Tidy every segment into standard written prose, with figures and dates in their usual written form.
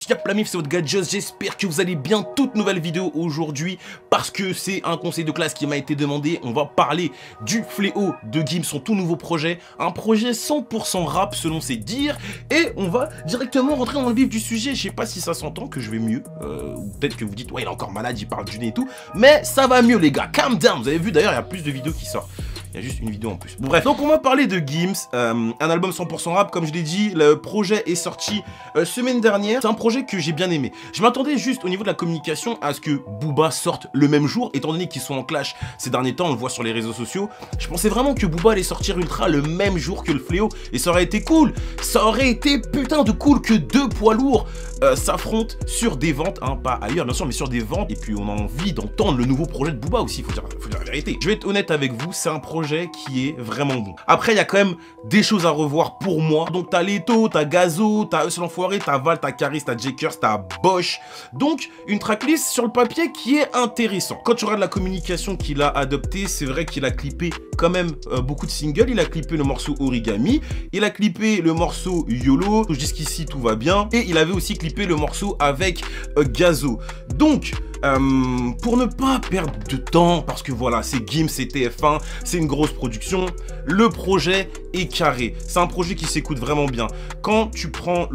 Y'a la mif, c'est votre gars Just, j'espère que vous allez bien. Toute nouvelle vidéo aujourd'hui parce que c'est un conseil de classe qui m'a été demandé. On va parler du fléau de Gims, son tout nouveau projet, un projet 100% rap selon ses dires, et on va directement rentrer dans le vif du sujet. Je sais pas si ça s'entend, que je vais mieux, ou peut-être que vous dites ouais il est encore malade, il parle du nez et tout, mais ça va mieux les gars, calm down. Vous avez vu d'ailleurs il y a plus de vidéos qui sortent. Il y a juste une vidéo en plus. Bon, bref, donc on va parler de Gims, un album 100% rap, comme je l'ai dit. Le projet est sorti semaine dernière. C'est un projet que j'ai bien aimé. Je m'attendais juste au niveau de la communication à ce que Booba sorte le même jour, étant donné qu'ils sont en clash ces derniers temps, on le voit sur les réseaux sociaux. Je pensais vraiment que Booba allait sortir Ultra le même jour que le fléau, et ça aurait été cool. Ça aurait été putain de cool que deux poids lourds s'affrontent sur des ventes, hein, pas ailleurs bien sûr, mais sur des ventes. Et puis on a envie d'entendre le nouveau projet de Booba aussi, faut dire la vérité. Je vais être honnête avec vous, c'est un projet qui est vraiment bon. Après, il y a quand même des choses à revoir pour moi. Donc, t'as Leto, t'as Gazo, t'as Eus l'Enfoiré, t'as Val, t'as Caris, t'as Jakers, t'as Bosch. Donc, une tracklist sur le papier qui est intéressant. Quand tu regardes la communication qu'il a adoptée, c'est vrai qu'il a clippé quand même beaucoup de singles. Il a clippé le morceau Origami, il a clippé le morceau YOLO. Jusqu'ici, tout va bien. Et il avait aussi clippé le morceau avec Gazo. Donc, pour ne pas perdre de temps, parce que voilà, c'est Gims, c'est TF1, c'est une grosse production, le projet est carré. C'est un projet qui s'écoute vraiment bien. Quand tu prends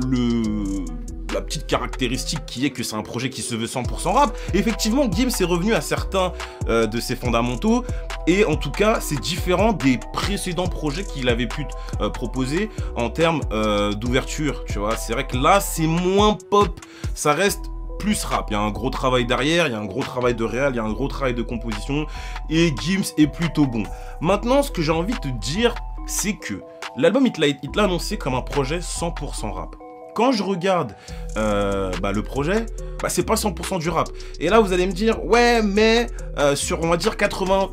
la petite caractéristique qui est que c'est un projet qui se veut 100% rap, effectivement, Gims est revenu à certains de ses fondamentaux, et en tout cas, c'est différent des précédents projets qu'il avait pu proposer en termes d'ouverture, tu vois. C'est vrai que là, c'est moins pop, ça reste plus rap. Il y a un gros travail derrière, il y a un gros travail de réal, il y a un gros travail de composition, et Gims est plutôt bon. Maintenant, ce que j'ai envie de te dire, c'est que l'album, il te l'a annoncé comme un projet 100% rap. Quand je regarde le projet, c'est pas 100% du rap. Et là, vous allez me dire, ouais, mais sur, on va dire,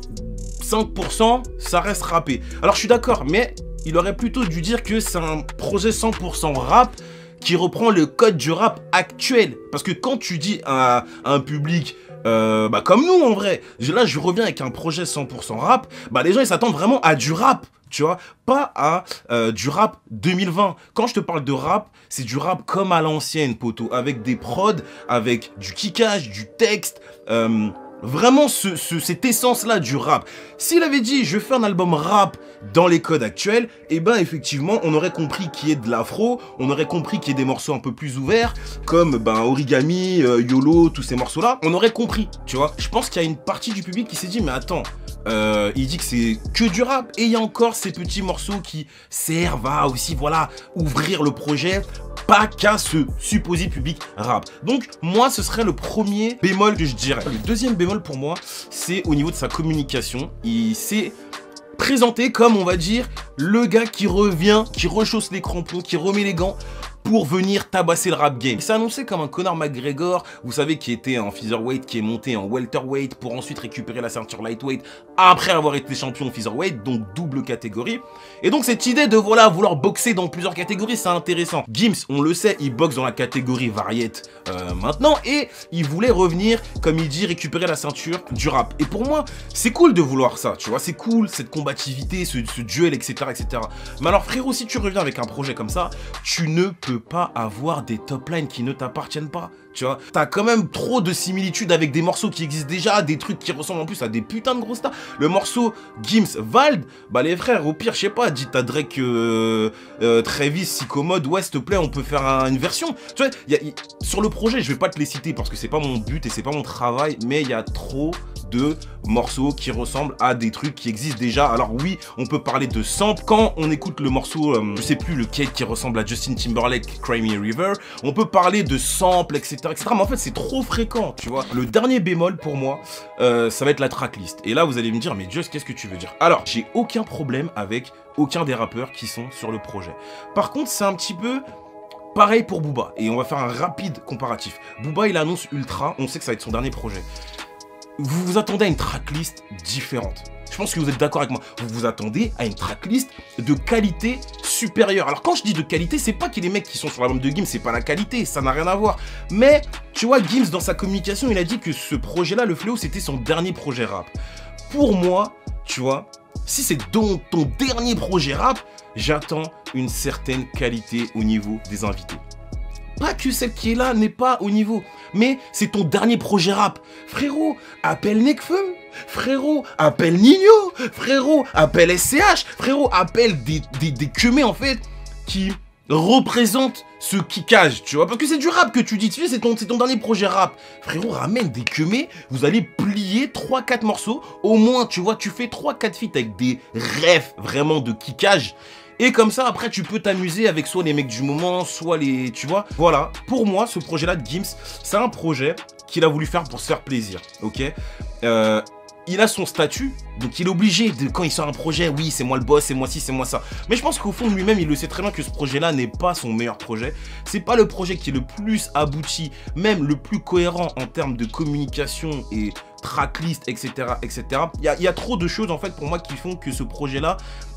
85%, ça reste rappé. Alors, je suis d'accord, mais il aurait plutôt dû dire que c'est un projet 100% rap qui reprend le code du rap actuel. Parce que quand tu dis à un public comme nous en vrai, là je reviens avec un projet 100% rap, les gens ils s'attendent vraiment à du rap, tu vois, pas à du rap 2020. Quand je te parle de rap, c'est du rap comme à l'ancienne, poto, avec des prods, avec du kickage, du texte, vraiment cette essence-là du rap. S'il avait dit, je fais un album rap dans les codes actuels, et effectivement, on aurait compris qu'il y ait de l'afro, on aurait compris qu'il y ait des morceaux un peu plus ouverts, comme Origami, YOLO, tous ces morceaux-là, on aurait compris, tu vois. Je pense qu'il y a une partie du public qui s'est dit, mais attends, il dit que c'est que du rap, et il y a encore ces petits morceaux qui servent à aussi, voilà, ouvrir le projet, pas qu'à ce supposé public rap. Donc, moi, ce serait le premier bémol que je dirais. Le deuxième bémol pour moi, c'est au niveau de sa communication. Il s'est présenté comme, on va dire, le gars qui revient, qui rechausse les crampons, qui remet les gants pour venir tabasser le rap game. Il s'est annoncé comme un Conor McGregor, vous savez, qui était en featherweight, qui est monté en welterweight pour ensuite récupérer la ceinture lightweight après avoir été champion featherweight, donc double catégorie. Et donc cette idée de voilà vouloir boxer dans plusieurs catégories, c'est intéressant. Gims, on le sait, il boxe dans la catégorie variette maintenant, et il voulait revenir, comme il dit, récupérer la ceinture du rap. Et pour moi, c'est cool de vouloir ça, tu vois, c'est cool, cette combativité, ce duel, etc., etc. Mais alors frérot, si tu reviens avec un projet comme ça, tu ne peux pas avoir des top lines qui ne t'appartiennent pas, tu vois. T'as quand même trop de similitudes avec des morceaux qui existent déjà, des trucs qui ressemblent en plus à des putains de gros stars. Le morceau Gims Vald, les frères, au pire, je sais pas, dis à Drake, Travis, Psychomode, ouais, s'il te plaît, on peut faire une version. Tu vois, sur le projet, je vais pas te les citer parce que c'est pas mon but et c'est pas mon travail, mais il y a trop de morceaux qui ressemblent à des trucs qui existent déjà. Alors oui, on peut parler de sample. Quand on écoute le morceau, je sais plus lequel qui ressemble à Justin Timberlake, Cry Me a River, on peut parler de sample, etc., etc. Mais en fait, c'est trop fréquent, tu vois. Le dernier bémol pour moi, ça va être la tracklist. Et là, vous allez me dire, mais Just, qu'est-ce que tu veux dire? Alors, j'ai aucun problème avec aucun des rappeurs qui sont sur le projet. Par contre, c'est un petit peu pareil pour Booba. Et on va faire un rapide comparatif. Booba, il annonce Ultra. On sait que ça va être son dernier projet. Vous vous attendez à une tracklist différente. Je pense que vous êtes d'accord avec moi. Vous vous attendez à une tracklist de qualité supérieure. Alors quand je dis de qualité, c'est pas que les mecs qui sont sur l'album de Gims, c'est pas la qualité, ça n'a rien à voir. Mais tu vois, Gims dans sa communication, il a dit que ce projet-là, le fléau, c'était son dernier projet rap. Pour moi, tu vois, si c'est ton dernier projet rap, j'attends une certaine qualité au niveau des invités. Pas que celle qui est là n'est pas au niveau, mais c'est ton dernier projet rap. Frérot, appelle Nekfeu. Frérot, appelle Nino. Frérot, appelle SCH. Frérot, appelle des queumés en fait qui représentent ce kickage, tu vois. Parce que c'est du rap que tu dis, tu sais, c'est ton dernier projet rap. Frérot, ramène des queumés, vous allez plier 3-4 morceaux. Au moins, tu vois, tu fais 3-4 feats avec des rêves vraiment de kickage. Et comme ça, après, tu peux t'amuser avec soit les mecs du moment, soit les... Tu vois. Voilà, pour moi, ce projet-là de Gims, c'est un projet qu'il a voulu faire pour se faire plaisir, ok. Il a son statut, donc il est obligé de, quand il sort un projet, oui, c'est moi le boss, c'est moi ci, c'est moi ça. Mais je pense qu'au fond de lui-même, il le sait très bien que ce projet-là n'est pas son meilleur projet. C'est pas le projet qui est le plus abouti, même le plus cohérent en termes de communication et tracklist, etc., etc. Il y a trop de choses, en fait, pour moi, qui font que ce projet-là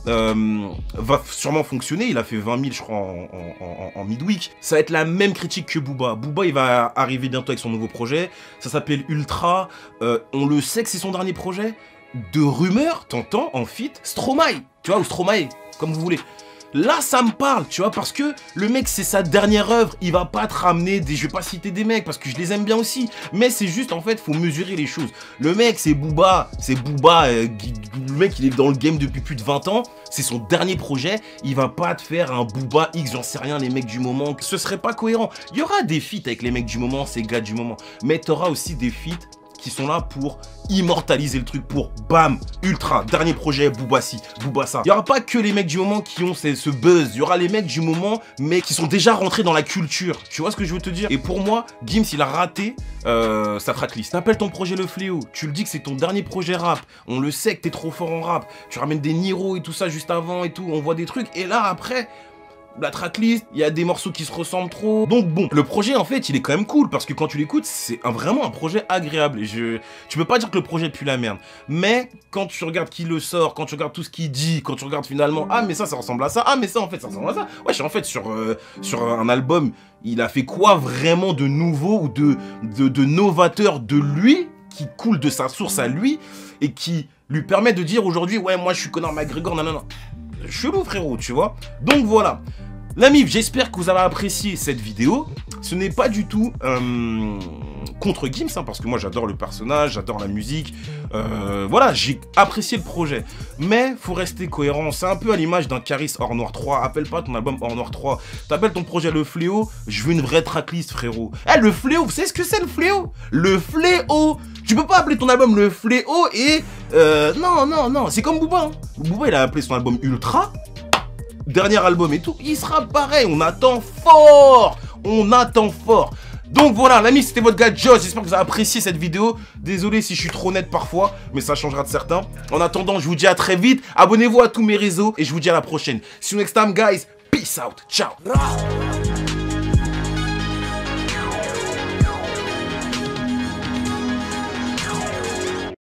va sûrement fonctionner. Il a fait 20 000, je crois, en midweek. Ça va être la même critique que Booba. Booba, il va arriver bientôt avec son nouveau projet. Ça s'appelle Ultra. On le sait que c'est son dernier projet. De rumeur, t'entends, en feat, Stromae. Tu vois, ou Stromae, comme vous voulez. Là, ça me parle, tu vois, parce que le mec, c'est sa dernière œuvre. Il va pas te ramener des... Je vais pas citer des mecs, parce que je les aime bien aussi. Mais c'est juste, en fait, faut mesurer les choses. Le mec, c'est Booba. C'est Booba. Le mec, il est dans le game depuis plus de 20 ans. C'est son dernier projet. Il va pas te faire un Booba X, j'en sais rien, les mecs du moment. Ce serait pas cohérent. Il y aura des feats avec les mecs du moment, ces gars du moment. Mais t'auras aussi des feats qui sont là pour immortaliser le truc, pour bam, ultra, dernier projet, Boubassi, Boubassa. Il n'y aura pas que les mecs du moment qui ont ce buzz, il y aura les mecs du moment, mais qui sont déjà rentrés dans la culture. Tu vois ce que je veux te dire? Et pour moi, Gims, il a raté sa tracklist. T'appelles ton projet Le Fléau, tu le dis que c'est ton dernier projet rap, on le sait que t'es trop fort en rap, tu ramènes des Niro et tout ça juste avant et tout, on voit des trucs, et là, après... La tracklist, il y a des morceaux qui se ressemblent trop. Donc bon, le projet en fait, il est quand même cool parce que quand tu l'écoutes, c'est vraiment un projet agréable. Et tu peux pas dire que le projet pue la merde. Mais quand tu regardes qui le sort, quand tu regardes tout ce qu'il dit, quand tu regardes finalement, ah mais ça ressemble à ça, ah mais ça en fait ça ressemble à ça. Wesh, en fait sur un album, il a fait quoi vraiment de nouveau ou de novateur de lui, qui coule de sa source à lui et qui lui permet de dire aujourd'hui, ouais moi je suis Conor McGregor, non non non. Chelou frérot, tu vois. Donc voilà. La MIF, j'espère que vous avez apprécié cette vidéo. Ce n'est pas du tout contre Gims, hein, parce que moi j'adore le personnage, j'adore la musique. Voilà, j'ai apprécié le projet. Mais faut rester cohérent. C'est un peu à l'image d'un Caris Hors Noir 3. Appelle pas ton album Hors Noir 3. T'appelles ton projet Le Fléau. Je veux une vraie tracklist, frérot. Eh, le Fléau, vous savez ce que c'est le Fléau? Le Fléau. Tu peux pas appeler ton album Le Fléau et... non, non, non. C'est comme Booba. Hein. Booba, il a appelé son album Ultra. Dernier album et tout. Il sera pareil. On attend fort. On attend fort. Donc voilà, l'ami, c'était votre gars Josh. J'espère que vous avez apprécié cette vidéo. Désolé si je suis trop net parfois, mais ça changera de certains. En attendant, je vous dis à très vite. Abonnez-vous à tous mes réseaux et je vous dis à la prochaine. See you next time, guys. Peace out. Ciao.